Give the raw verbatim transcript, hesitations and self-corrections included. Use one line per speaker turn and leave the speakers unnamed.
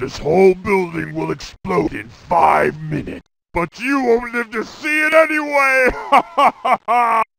This whole building will explode in five minutes. But you won't live to see it anyway! Ha ha ha ha!